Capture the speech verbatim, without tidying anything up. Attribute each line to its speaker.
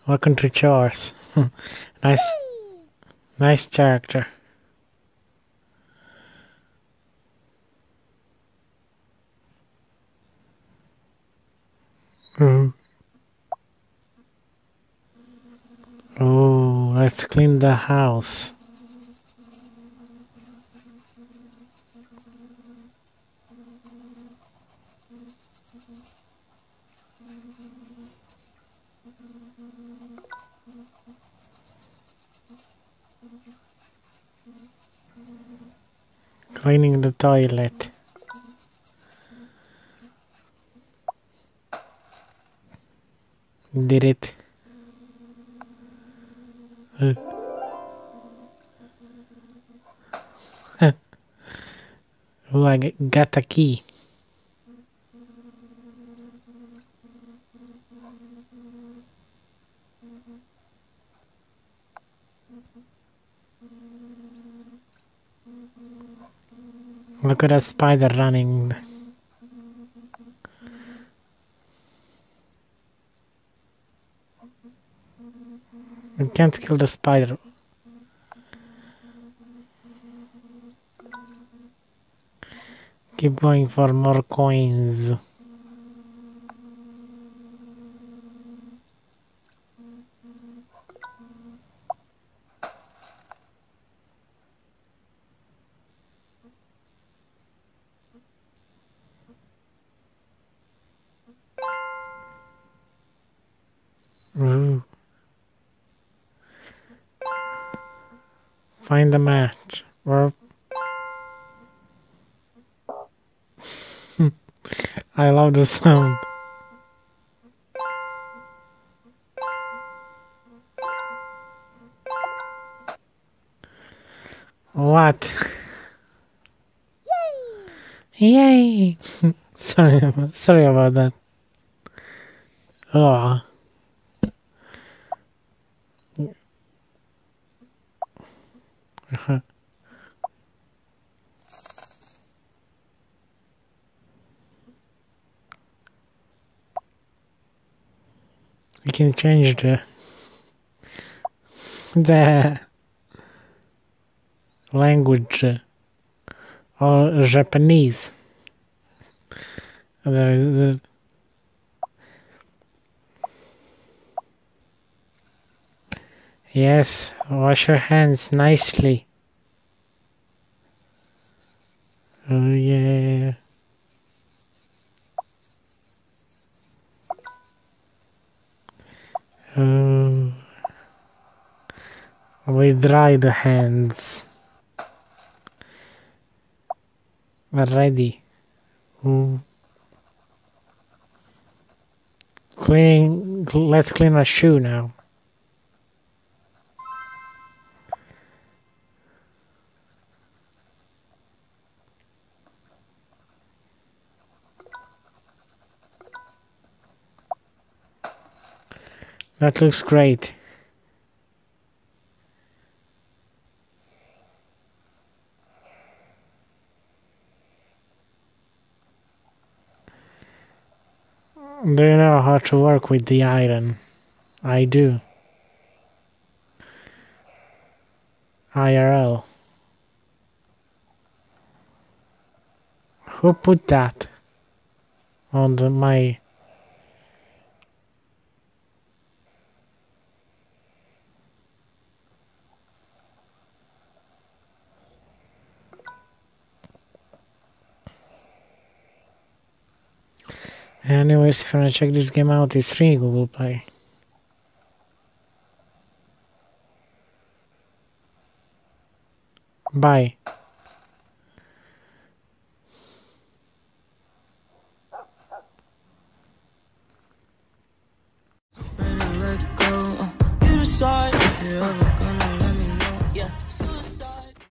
Speaker 1: Welcome to Chores. Nice, nice character. Mm. Oh, let's clean the house. Cleaning the toilet. Did it. Uh. Oh, I got a key. Look at that spider running. You can't kill the spider. Keep going for more coins. Ooh. Find a match. Or I love the sound. What? Yay! Yay! sorry, sorry about that. Oh. We can change the the language or Japanese. The, the, yes, wash your hands nicely. Oh yeah. Oh. We dry the hands. We're ready. Ooh. Clean. Let's clean our shoe now. That looks great. Do you know how to work with the iron? I do. I R L. Who put that on the, my... Anyways, if you wanna check this game out, it's free in Google Play. Bye.